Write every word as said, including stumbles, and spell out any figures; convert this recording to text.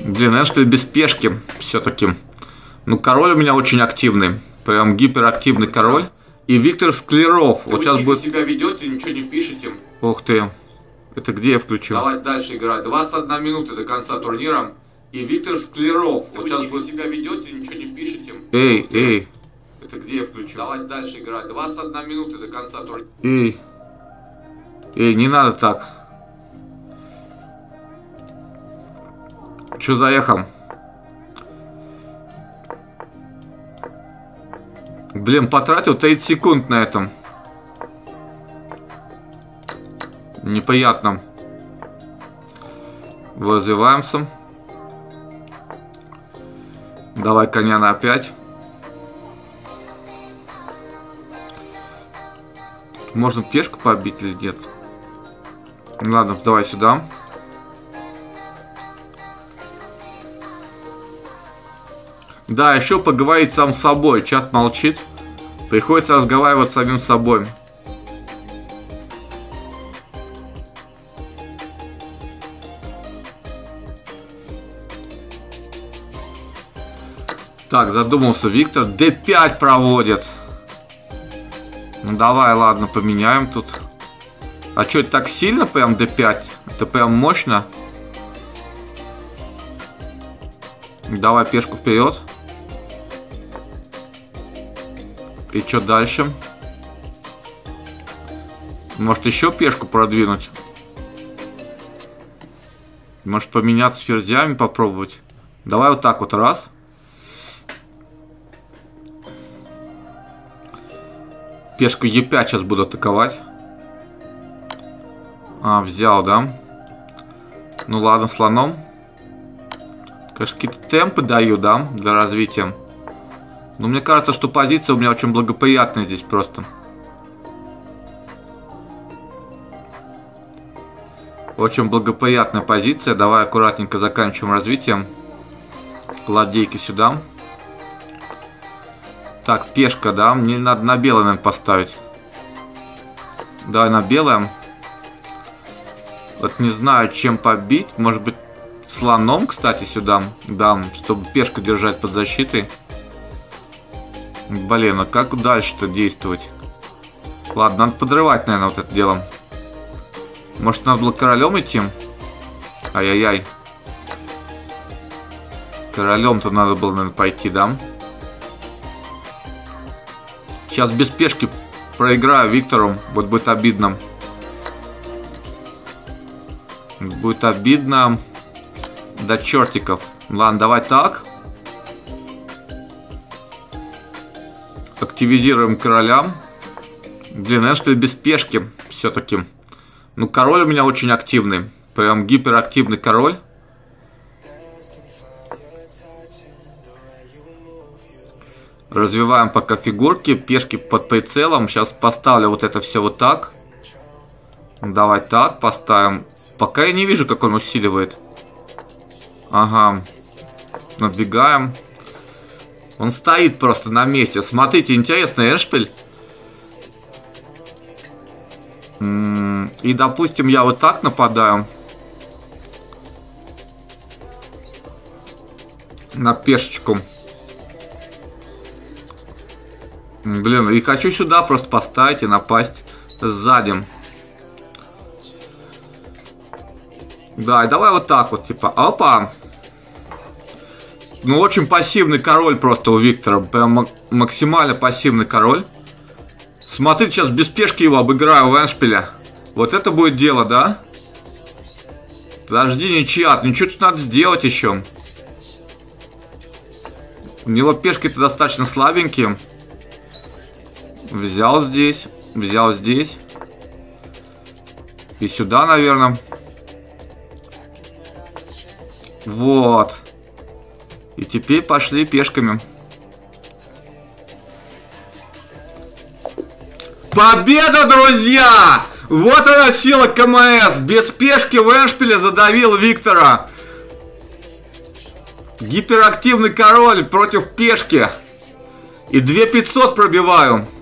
Блин, я что ли без пешки все-таки. Ну, король у меня очень активный. Прям гиперактивный король. И Виктор Склеров. Вот сейчас будет... себя ведете, ничего не пишете. Ух ты. Это где я включу? Давай дальше играть. двадцать одна минута до конца турнира. И Виктор Склеров. Вот сейчас будет... себя ведете, ничего не пишете. Эй, эй. Это где я включу? Давай дальше играть. двадцать одна минута до конца турнира. Эй. Эй, не надо так. Че заехал? Блин, потратил тридцать секунд на этом. Неприятно. Развиваемся. Давай коня на опять. Можно пешку побить или нет? Ладно, давай сюда. Да, еще поговорить сам с собой. Чат молчит. Приходится разговаривать с самим собой. Так, задумался Виктор. дэ пять проводит. Ну давай, ладно, поменяем тут. А что, это так сильно прям дэ пять? Это прям мощно. Давай пешку вперед. И что дальше? Может еще пешку продвинуть? Может поменяться с ферзями попробовать? Давай вот так вот, раз. Пешку е пять сейчас буду атаковать. А, взял, да? Ну ладно, слоном. Конечно, какие-то темпы даю, да, для развития. Но мне кажется, что позиция у меня очень благоприятная здесь просто. Очень благоприятная позиция. Давай аккуратненько заканчиваем развитием. Ладейки сюда. Так, пешка, да. Мне надо на белое, наверное, поставить. Давай на белое. Вот не знаю, чем побить. Может быть, слоном, кстати, сюда. Да, чтобы пешку держать под защитой. Блин, а как дальше-то действовать? Ладно, надо подрывать, наверное, вот это дело. Может, надо было королем идти? Ай-яй-яй. Королем-то надо было, наверное, пойти, да? Сейчас без пешки проиграю Виктору. Вот будет обидно. Будет обидно. До чертиков. Ладно, давай так. Активизируем короля. Блин, я что ли без пешки все-таки. Ну, король у меня очень активный. Прям гиперактивный король. Развиваем пока фигурки. Пешки под прицелом. Сейчас поставлю вот это все вот так. Давай так поставим. Пока я не вижу, как он усиливает. Ага. Надвигаем. Он стоит просто на месте. Смотрите, интересный эндшпиль. И, допустим, я вот так нападаю. На пешечку. Блин, и хочу сюда просто поставить и напасть сзади. Да, и давай вот так вот, типа, опа. Ну, очень пассивный король просто у Виктора. Прям максимально пассивный король. Смотрите, сейчас без пешки его обыграю в эндшпиле. Вот это будет дело, да? Подожди, не чат, ничего тут надо сделать еще. У него пешки-то достаточно слабенькие. Взял здесь, взял здесь. И сюда, наверное. Вот. И теперь пошли пешками. Победа, друзья! Вот она сила ка эм эс. Без пешки в эндшпиле задавил Виктора. Гиперактивный король против пешки. И две тысячи пятьсот пробиваю.